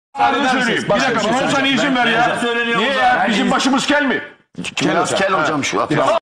söyleyeyim. Bir dakika bana 10 saniye izin ver ya. Niye ya? Bizim başımız kel mi? Biraz kel hocam şu an.